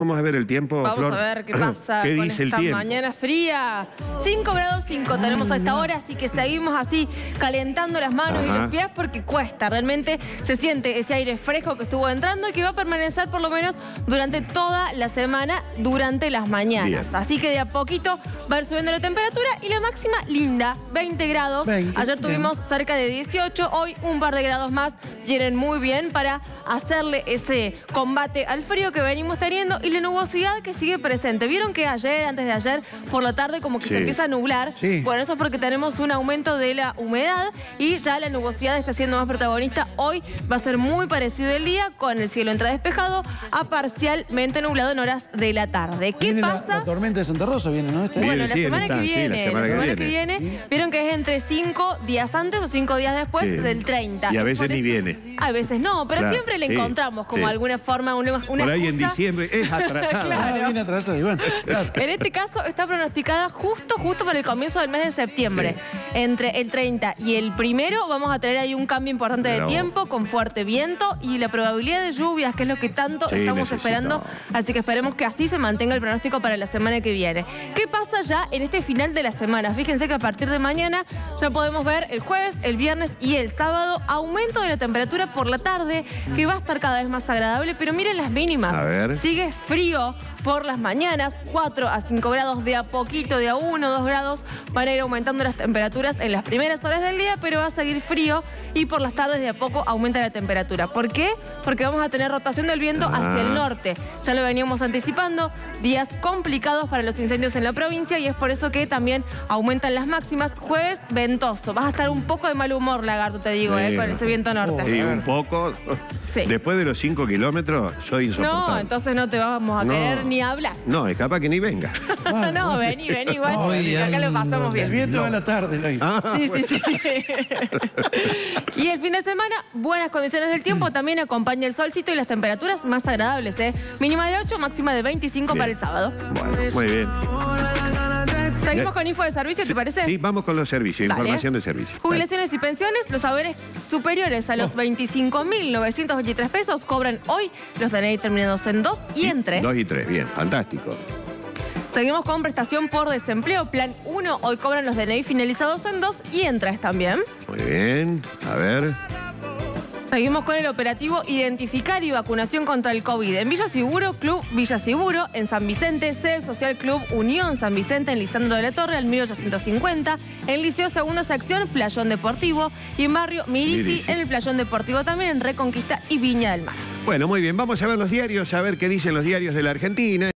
Vamos a ver el tiempo, Vamos Flor. a ver qué pasa ¿Qué con dice el esta tiempo? mañana fría. 5 grados 5 tenemos a esta hora, así que seguimos así calentando las manos y los pies porque cuesta. Realmente se siente ese aire fresco que estuvo entrando y que va a permanecer por lo menos durante toda la semana, durante las mañanas. Bien. Así que de a poquito va a ir subiendo la temperatura y la máxima linda, 20 grados. 20, Ayer tuvimos cerca de 18, hoy un par de grados más. Vienen muy bien para hacerle ese combate al frío que venimos teniendo y la nubosidad que sigue presente. ¿Vieron que ayer, antes de ayer, por la tarde como que se empieza a nublar? Sí. Bueno, eso es porque tenemos un aumento de la humedad y ya la nubosidad está siendo más protagonista. Hoy va a ser muy parecido el día, con el cielo entre despejado a parcialmente nublado en horas de la tarde. ¿Qué Viene pasa? La tormenta de Santa Rosa viene, ¿no? Viene, Bueno, la sí, semana que viene, sí, la semana que viene, vieron que es entre 5 días antes o 5 días después del 30. Y a veces Por ni eso- viene. A veces no, pero Claro, siempre le sí, encontramos como sí. alguna forma, una Por ahí en excusa. diciembre es atrasado. Claro. Viene atrasado y bueno. Claro. En este caso está pronosticada justo para el comienzo del mes de septiembre. Entre el 30 y el 1 vamos a tener ahí un cambio importante de Pero- tiempo, con fuerte viento y la probabilidad de lluvias, que es lo que tanto Sí, estamos necesito. esperando. Así que esperemos que así se mantenga el pronóstico para la semana que viene. ¿Qué pasa ya en este final de la semana? Fíjense que a partir de mañana ya podemos ver el jueves, el viernes y el sábado aumento de la temperatura por la tarde, que va a estar cada vez más agradable, pero miren las mínimas. A ver. Sigue frío por las mañanas, 4 a 5 grados de a poquito, de a 1 o 2 grados, van a ir aumentando las temperaturas en las primeras horas del día, pero va a seguir frío y por las tardes de a poco aumenta la temperatura. ¿Por qué? Porque vamos a tener rotación del viento hacia el norte. Ya lo veníamos anticipando, días complicados para los incendios en la provincia y es por eso que también aumentan las máximas. Jueves, ventoso. Vas a estar un poco de mal humor, Lagarto, te digo, Sí, con ese viento norte. Y un poco. Sí. Después de los 5 kilómetros, soy insoportable. No, entonces no te vamos a No. querer ni hablar. No, es capaz que ni venga. No, vení igual. Acá lo pasamos bien. El viento va a la tarde, Eloy. Sí. Y el fin de semana, buenas condiciones del tiempo, también acompaña el solcito y las temperaturas más agradables, ¿eh? Mínima de 8, máxima de 25 Bien. para el sábado. Bueno, muy bien. Seguimos con info de servicio, ¿te parece? Sí, vamos con los servicios, Dale. información de servicio. Jubilaciones y pensiones, los saberes superiores a los 25.923 pesos cobran hoy los DNI terminados en 2 y en 3. 2 y 3, bien, fantástico. Seguimos con prestación por desempleo, plan 1, hoy cobran los DNI finalizados en 2 y en 3 también. Muy bien, a ver. Seguimos con el operativo Identificar y Vacunación contra el COVID. En Villa Seguro, Club Villa Seguro. En San Vicente, sede Social Club Unión San Vicente, en Lisandro de la Torre, al 1850. En Liceo Segunda Sección, Playón Deportivo. Y en Barrio Mirisi, en el Playón Deportivo también, en Reconquista y Viña del Mar. Bueno, muy bien, vamos a ver los diarios, a ver qué dicen los diarios de la Argentina.